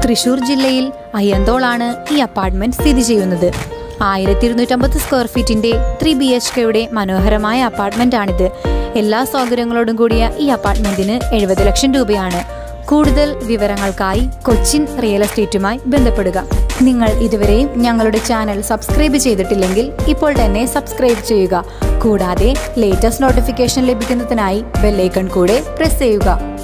തൃശൂർ ജില്ലയിൽ അയ്യന്തോളാണ് ഈ അപ്പാർട്ട്മെന്റ് സ്ഥിതി ചെയ്യുന്നത്. 1250 സ്ക്വയർ ഫീറ്റിന്റെ 3 BHKയുടെ മനോഹരമായ അപ്പാർട്ട്മെന്റ് ആണിത്. എല്ലാ സൗകര്യങ്ങളോടും കൂടിയ ഈ അപ്പാർട്ട്മെന്റിന് 70 ലക്ഷം രൂപയാണ്. കൂടുതൽ വിവരങ്ങൾക്കായി കൊച്ചിൻ റിയൽ എസ്റ്റേറ്റുമായി ബന്ധപ്പെടുക. നിങ്ങൾ ഇതുവരെയും ഞങ്ങളുടെ ചാനൽ സബ്സ്ക്രൈബ് ചെയ്തിട്ടില്ലെങ്കിൽ ഇപ്പോൾ തന്നെ സബ്സ്ക്രൈബ് ചെയ്യുക. കൂടാതെ ലേറ്റസ്റ്റ് നോട്ടിഫിക്കേഷൻ ലഭിക്കുന്നതിനായി ബെൽ ഐക്കൺ കൂടെ പ്രസ് ചെയ്യുക.